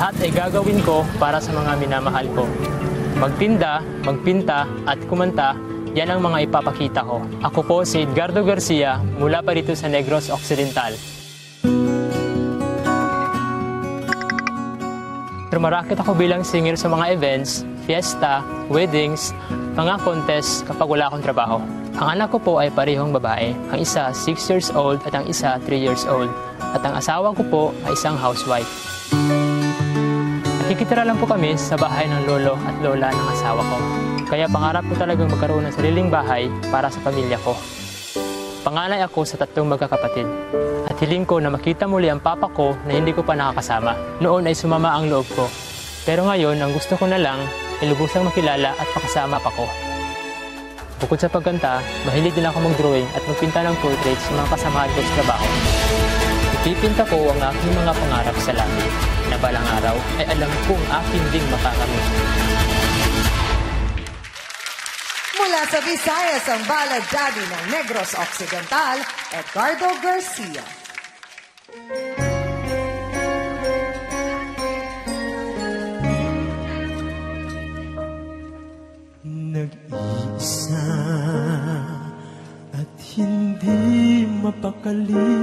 Lahat ay gagawin ko para sa mga minamahal ko. Magtinda, magpinta at kumanta, yan ang mga ipapakita ko. Ako po si Edgardo Garcia mula pa rito sa Negros Occidental. Rumaraket ako bilang singer sa mga events, fiesta, weddings, mga contest kapag wala akong trabaho. Ang anak ko po ay parehong babae. Ang isa 6 years old at ang isa 3 years old. At ang asawa ko po ay isang housewife. Nakikitira lang po kami sa bahay ng lolo at lola ng asawa ko. Kaya pangarap ko talagang magkaroon ng sariling bahay para sa pamilya ko. Panganay ako sa 3 magkakapatid. At hiling ko na makita muli ang papa ko na hindi ko pa nakakasama. Noon ay sumama ang loob ko. Pero ngayon, ang gusto ko na lang ay lubusang makilala at makasama pa ko. Bukod sa pagkanta, mahilig din ako mag-drawing at magpinta ng portraits sa mga kasamahan ko sa trabaho. Ipipinta ko ang aking mga pangarap sa langit na balang araw ay alam kong aking ding makakamit. Mula sa Visayas, ang ballad daddy ng Negros Occidental, Edgardo Garcia. Nag-iisa at hindi mapakali,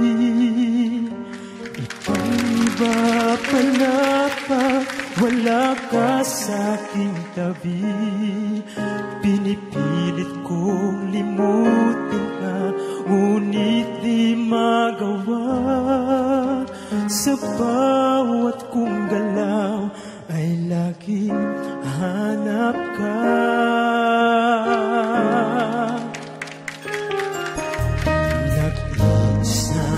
iba pala pag wala ka sa aking tabi. Pinipilit kong limutin ka, ngunit di magawa. Sa bawat kong galaw ay laging hanap ka. Nag-isa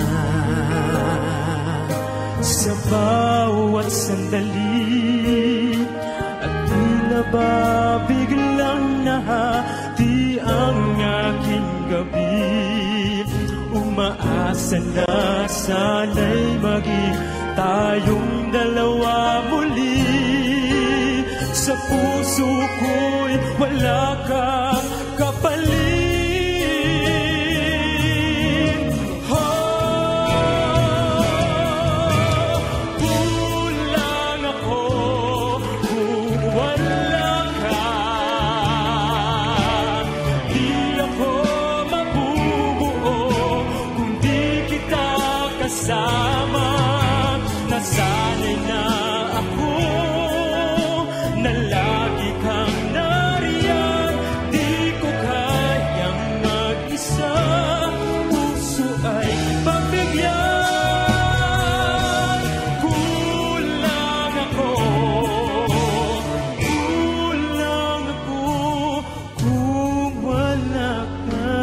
sa bawat sandali, at tila ba biglang nahati ang aking gabi. Umaasa na sana'y maging tayong dalawa muli. Sa puso ko'y wala kang kapalit. Nasanay na ako na lagi kang nariyan. Di ko kayang mag-isa, puso ay pagbigyan. Kulang ako kung wala ka.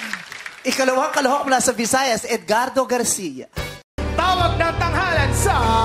Ikalawang kalahok mula sa Visayas, Edgardo Garcia. Tawag ng tanghalan sa